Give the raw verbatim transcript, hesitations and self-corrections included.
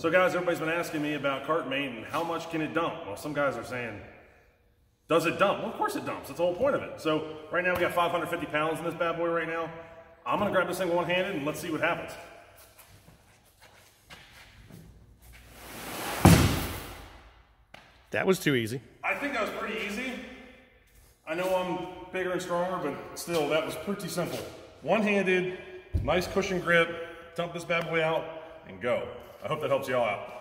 So guys, everybody's been asking me about Kart Mate and how much can it dump? Well, some guys are saying, does it dump? Well, of course it dumps. That's the whole point of it. So right now we got five hundred fifty pounds in this bad boy right now. I'm gonna grab this thing one-handed and let's see what happens. That was too easy. I think that was pretty easy. I know I'm bigger and stronger, but still, that was pretty simple. One-handed, nice cushion grip, dump this bad boy out, and go. I hope that helps y'all out.